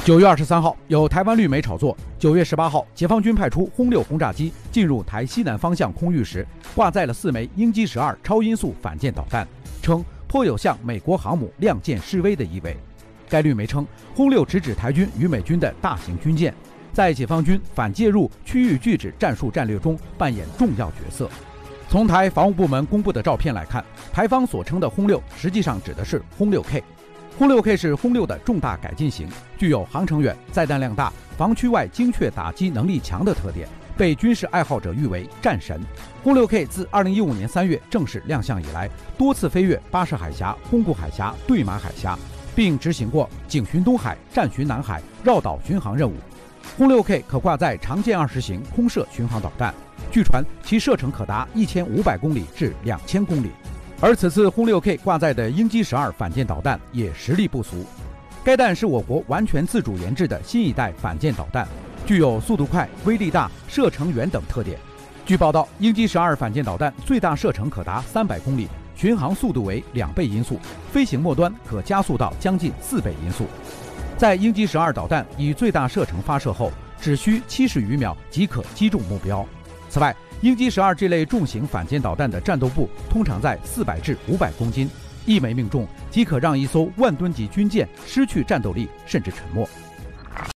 9月23号，有台湾绿媒炒作，9月18号，解放军派出轰6轰炸机进入台西南方向空域时，挂载了4枚鹰击12超音速反舰导弹，称颇有向美国航母亮剑示威的意味。该绿媒称，轰6直指台军与美军的大型军舰，在解放军反介入、区域拒止战术战略中扮演重要角色。从台防务部门公布的照片来看，台方所称的轰6实际上指的是轰6K。轰6K 是轰6的重大改进型，具有航程远、载弹量大、防区外精确打击能力强的特点，被军事爱好者誉为战神。轰6K 自2015年3月正式亮相以来，多次飞越巴士海峡、宫古海峡、对马海峡，并执行过警巡东海、战巡南海、绕岛巡航任务。轰6K 可挂载长剑20型空射巡航导弹，据传其射程可达1500公里至2000公里。而此次轰6K 挂载的鹰击12反舰导弹也实力不俗，该弹是我国完全自主研制的新一代反舰导弹，具有速度快、威力大、射程远等特点。据报道，鹰击12反舰导弹最大射程可达300公里，巡航速度为2倍音速，飞行末端可加速到将近4倍音速。在鹰击12导弹以最大射程发射后，只需70余秒即可击中目标。此外，鹰击12这类重型反舰导弹的战斗部通常在400至500公斤，一枚命中即可让一艘万吨级军舰失去战斗力，甚至沉没。